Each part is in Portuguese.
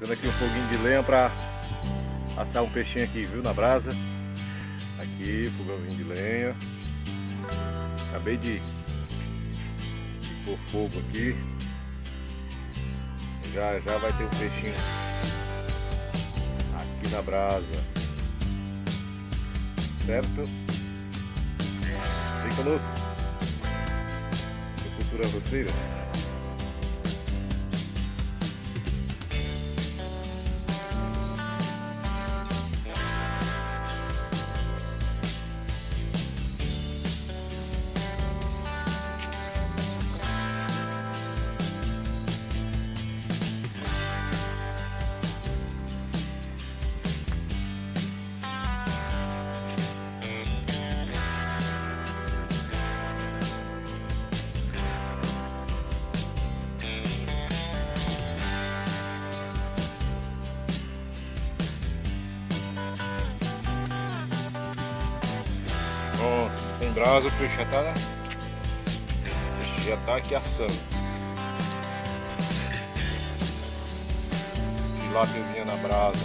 Fazendo aqui um foguinho de lenha para assar um peixinho aqui, viu, na brasa. Aqui, fogãozinho de lenha. Acabei de pôr fogo aqui. Já vai ter um peixinho aqui na brasa. Certo? Vem conosco. Cultura Roceira. Pronto, tem brasa, o peixe já tá aqui assando. Tilápiazinha na brasa.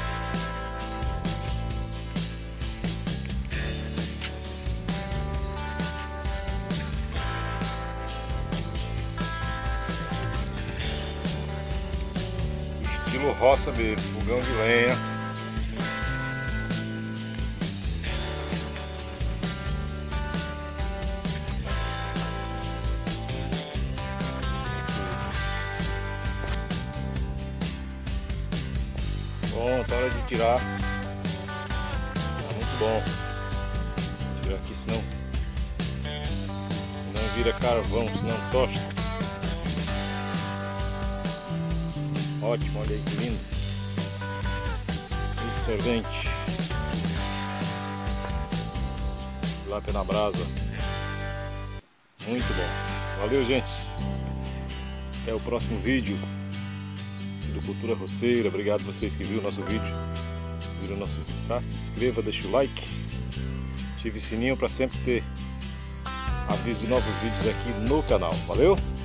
Estilo roça mesmo, fogão de lenha. Pronto, hora de tirar. Tá muito bom. Tirar aqui, senão vira carvão, senão tosta. Ótimo, olha aí que lindo. Excelente. Tilápia na brasa. Muito bom. Valeu, gente. Até o próximo vídeo do Cultura Roceira. Obrigado vocês que viram o nosso vídeo. Viram o nosso vídeo, tá? Se inscreva, deixa o like. Ative o sininho para sempre ter aviso de novos vídeos aqui no canal. Valeu?